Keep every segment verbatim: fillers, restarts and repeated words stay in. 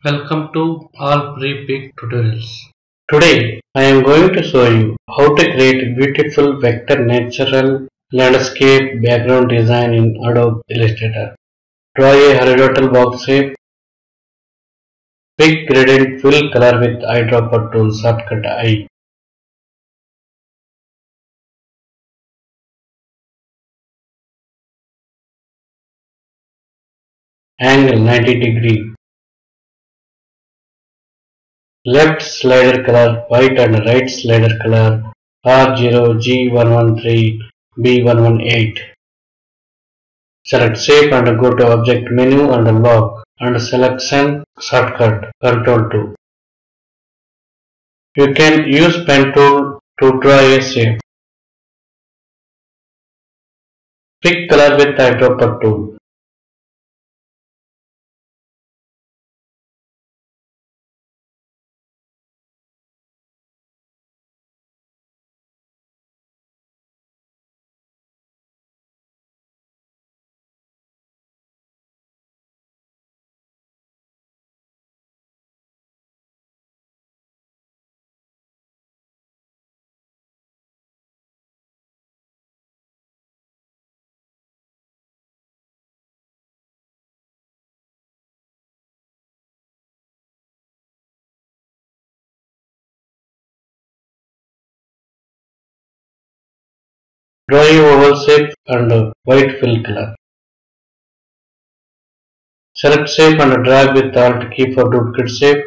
Welcome to all pre-pick tutorials. Today I am going to show you how to create beautiful vector natural landscape background design in Adobe Illustrator. Draw a horizontal box shape. Pick gradient fill color with eyedropper tool shortcut I. Angle ninety degree. Left slider color white and right slider color R zero, G one one three, B one one eight. Select shape and go to object menu and lock and selection shortcut control two. You can use pen tool to draw a shape. Pick color with eyedropper tool. Draw a oval shape and white fill color. Select shape and drag with Alt key for duplicate shape.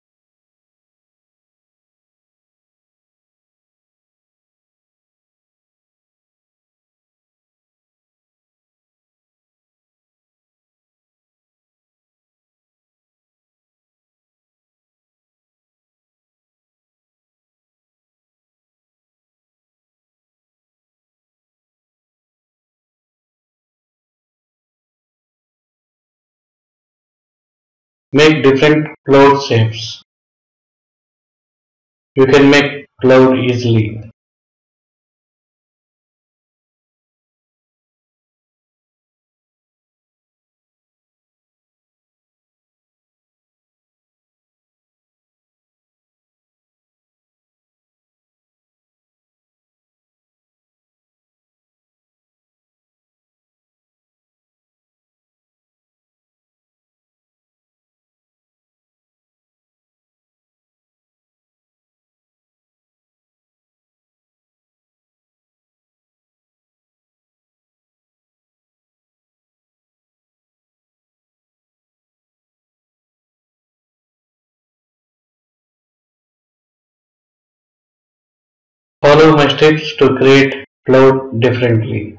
Make different cloud shapes. You can make cloud easily. Follow my steps to create cloud differently.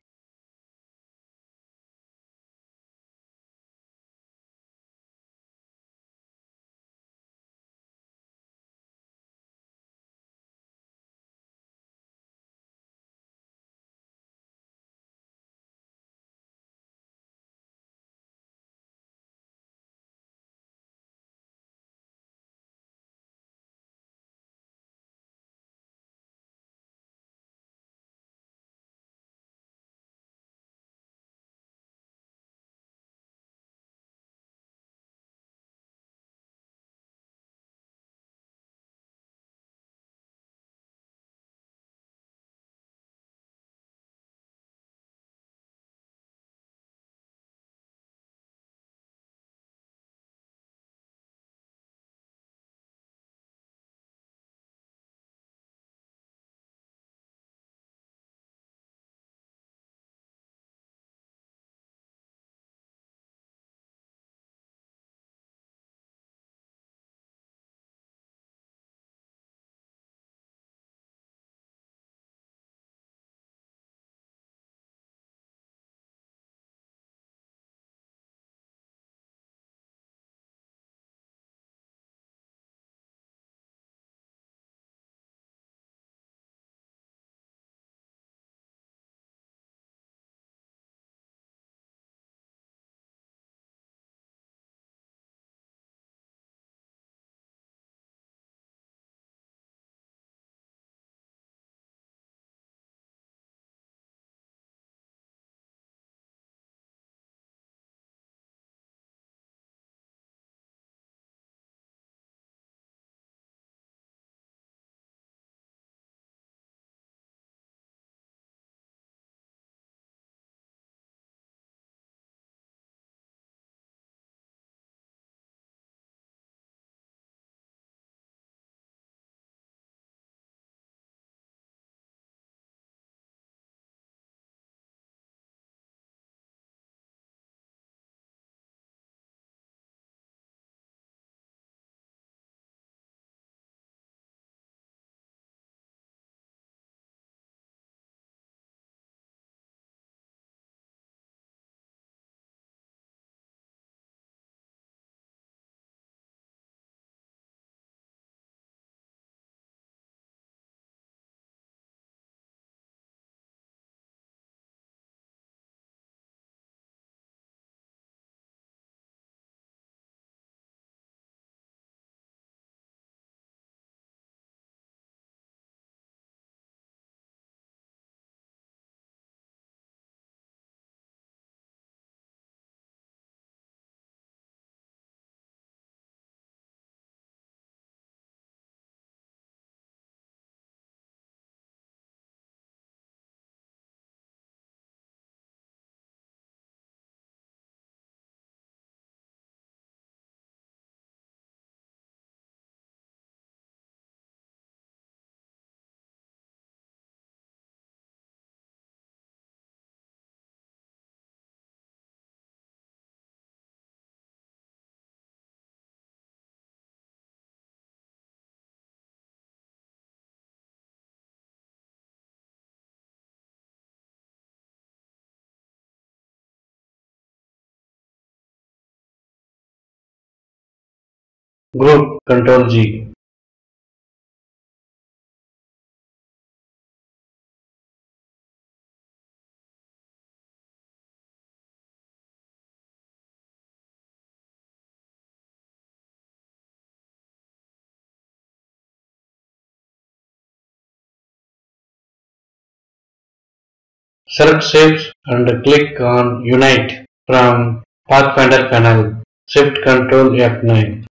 Group Control G. Select Shapes and click on Unite from Pathfinder panel. Shift Control F nine.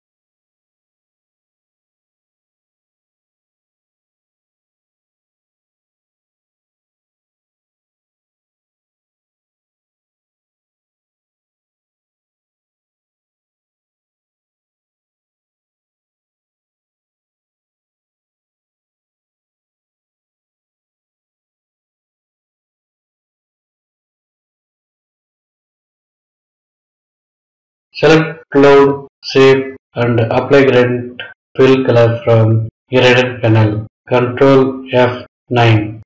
Select Cloud Shape and apply gradient fill color from Gradient panel. Control F nine.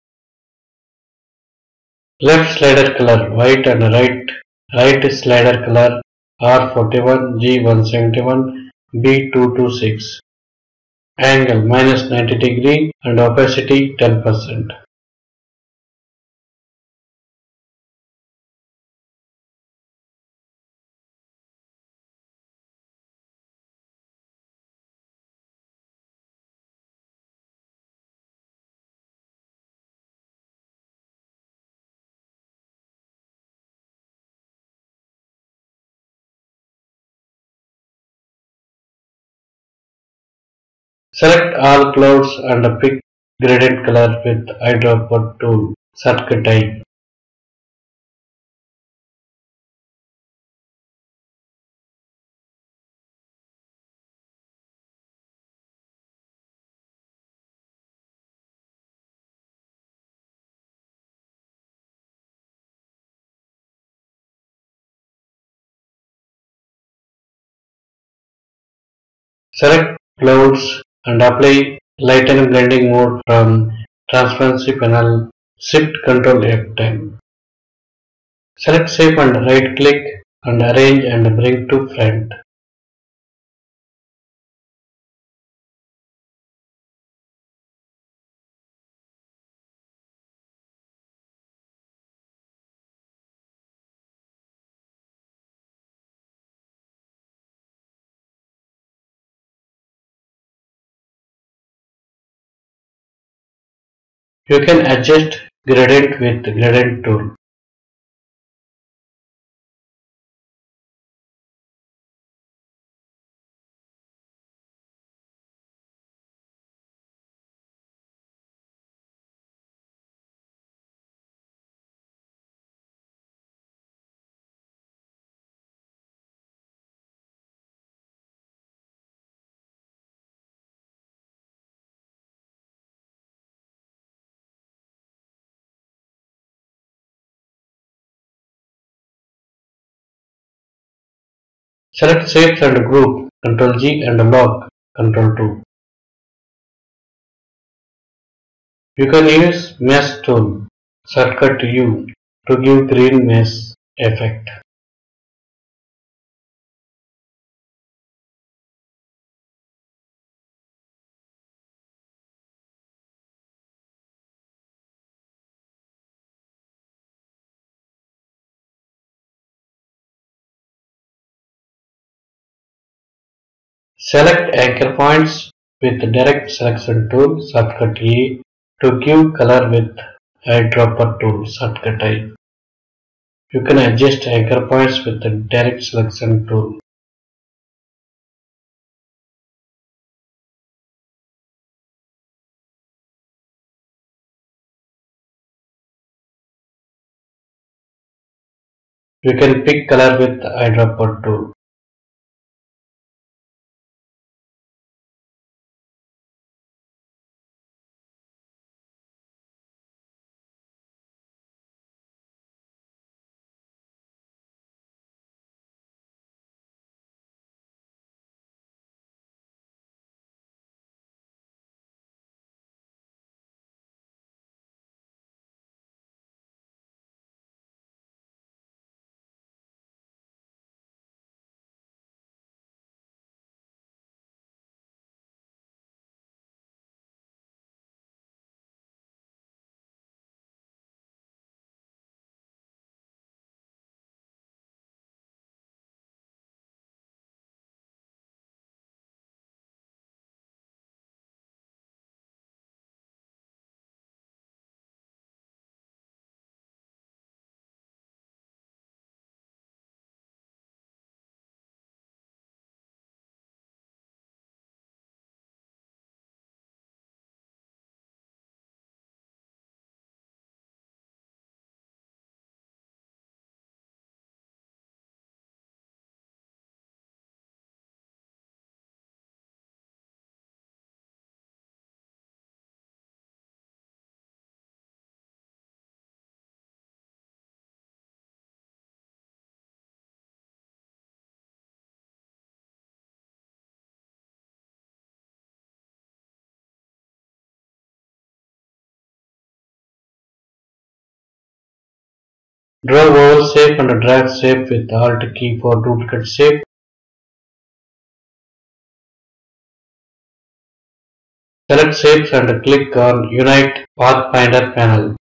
Left slider color white and right right slider color R forty-one, G one seventy-one, B two twenty-six. Angle minus ninety degree and opacity ten percent. Select all clouds and pick gradient color with eyedropper tool. Circuit type. Select clouds and apply lighten blending mode from transparency panel. Shift Control F ten. Select shape and right click and arrange and bring to front. You can adjust gradient with gradient tool. Select shapes and group. Control G and lock. Control two. You can use mesh tool. Shortcut U to give green mesh effect. Select anchor points with direct selection tool. Shortcut E to give color with eyedropper tool. Shortcut I. You can adjust anchor points with the direct selection tool. You can pick color with eyedropper tool. Draw oval shape and drag shape with Alt key for duplicate shape. Select shapes and click on Unite Pathfinder panel.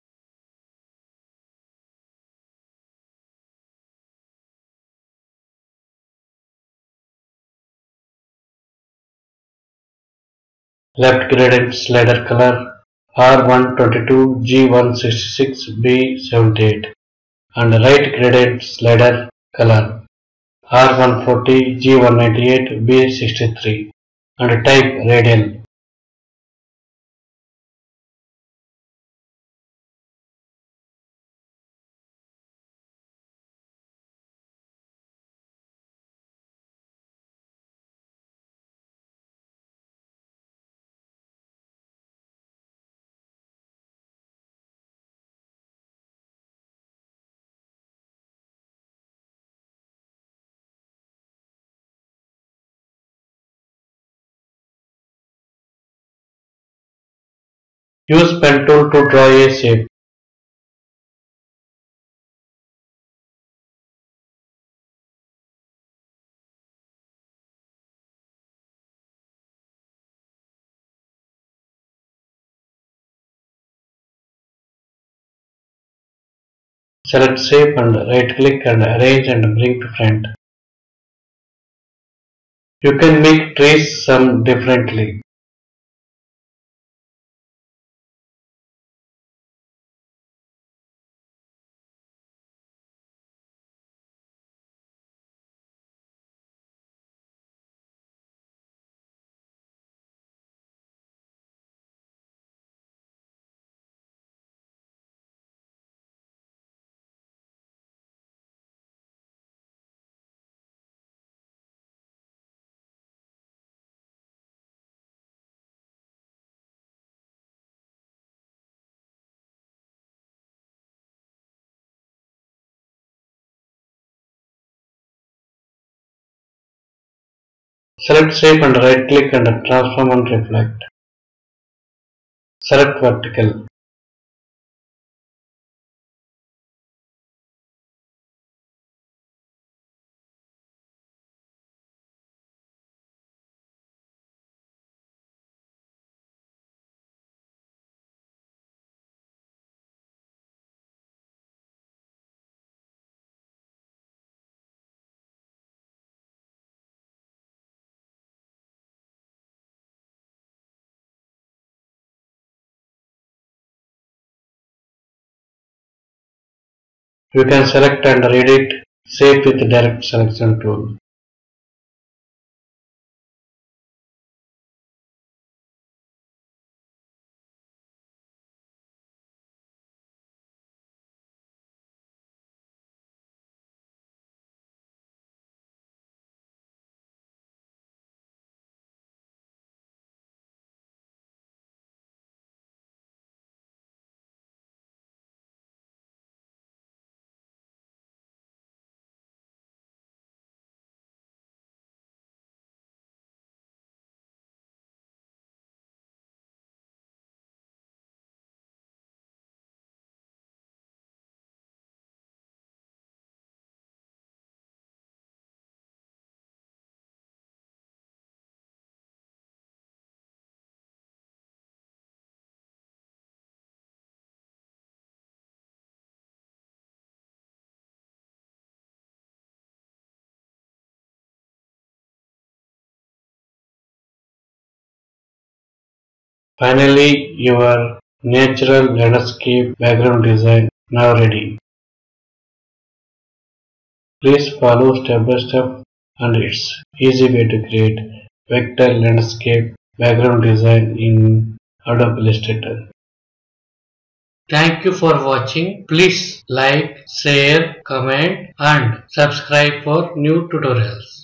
Left gradient slider color R one twenty-two, G one sixty-six, B seventy-eight and right gradient slider color R one forty, G one ninety-eight, B sixty-three and type radial. Use pen tool to draw a shape. Select shape and right click and arrange and bring to front. You can make trees some differently. Select shape and right click and transform and reflect. Select vertical. You can select and edit shape with direct selection tool. Finally, your natural landscape background design now ready. Please follow step by step and it's easy way to create vector landscape background design in Adobe Illustrator. Thank you for watching. Please like, share, comment and subscribe for new tutorials.